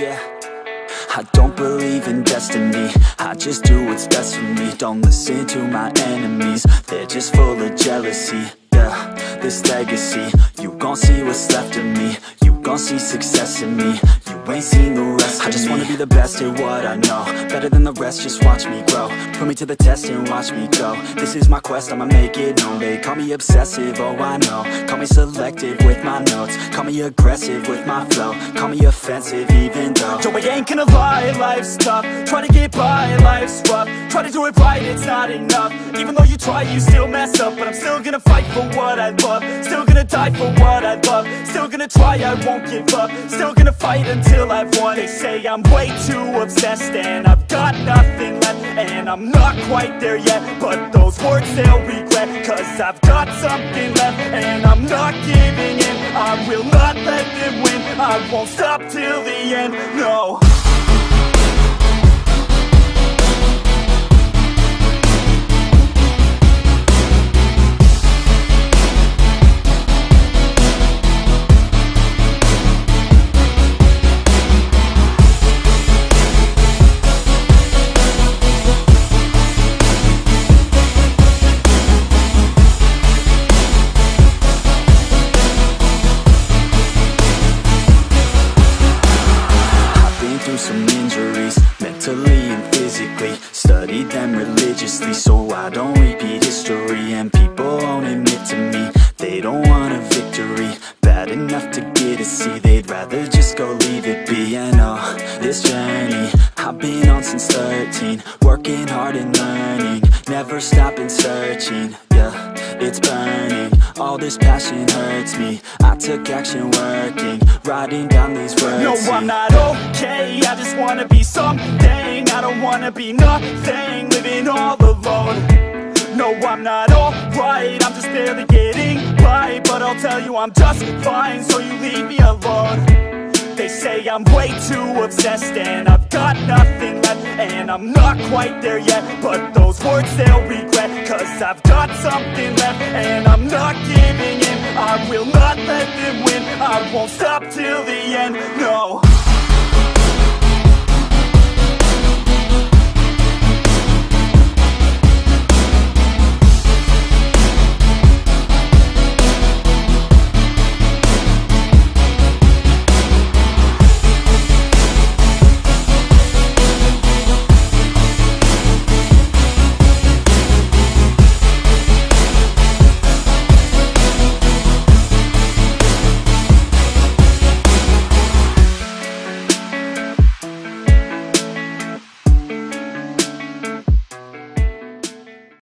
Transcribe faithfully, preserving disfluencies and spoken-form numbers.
yeah. I don't believe in destiny, I just do what's best for me. Don't listen to my enemies, they're just full of jealousy. Yeah, this legacy, you gon' see what's left of me. You gon' see success in me, you ain't seen the rest of me. I just wanna be the best at what I know, better than the rest, just watch me grow. Put me to the test and watch me go. This is my quest, I'ma make it known. They call me obsessive, oh I know. Call me selective with my notes, call me aggressive with my flow, call me offensive even though Yo, I ain't gonna lie, life's tough. Try to get by, life's rough. Try to do it right, it's not enough. Even though you try, you still mess up. But I'm still gonna fight for what I love, still gonna die for what I love, still gonna try, I won't give up, still gonna fight until I've won. They say I'm way too obsessed and I've got nothing left, and I'm not quite there yet, but those words they'll regret, cause I've got something left and I'm not giving in. I will not let them win, I won't stop till the end, no. Some injuries, mentally and physically. Studied them religiously so I don't repeat history. And people won't admit to me they don't want a victory bad enough to get a C. They'd rather just go leave it be. And oh, this journey I've been on since thirteen, working hard and learning, never stopping searching. Yeah, it's burning, all this passion hurts me. I took action working, writing down these words. No, I'm not okay, I just wanna be something. I don't wanna be nothing, living all alone. No, I'm not alright, I'm just barely getting by. But I'll tell you I'm just fine, so you leave me alone. They say I'm way too obsessed and I've got nothing left, and I'm not quite there yet, but those words they'll regret, cause I've got something left and I'm not giving in. I will not let them win, I won't stop till the end, no.